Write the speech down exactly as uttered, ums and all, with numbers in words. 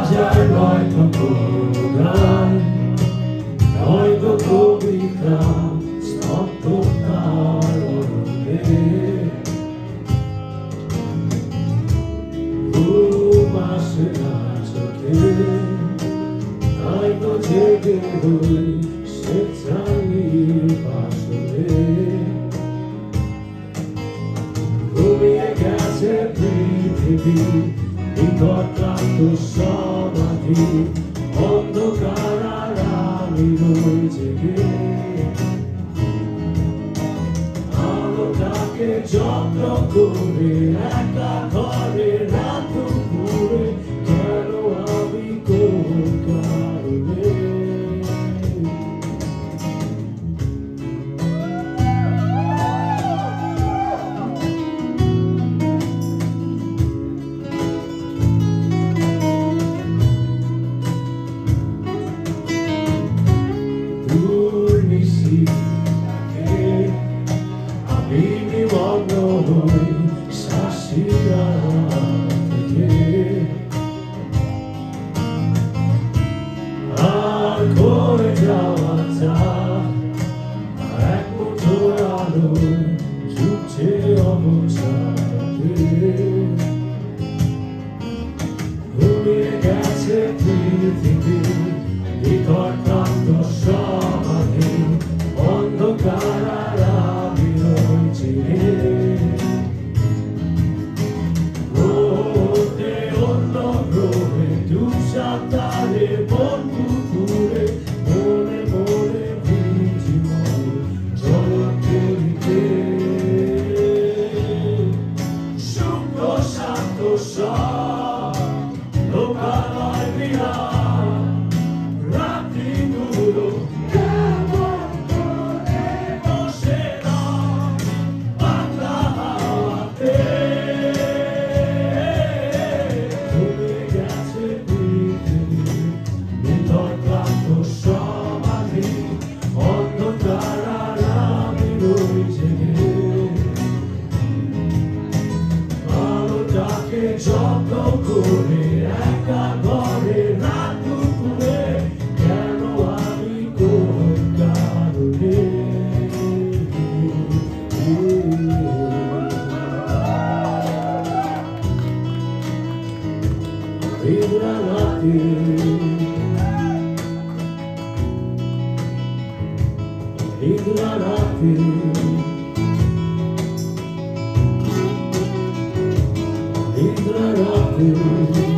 হাজার নয়তো গান নয়তো কবিতা স্তব্ধতার অরণ্যে ঘুম আসে না চোখে তাই তো জেগে হই স্বেচ্ছায় বাসরে ঘুমিয়ে গেছে পৃথিবী বিকটান্ত সমাধি অন্ধকার আর আমি রই জেগে আলোটাকে যত্ন করে একা ঘরে রাত দুপুরে কেন আমি কোন কারণে Indra Rathi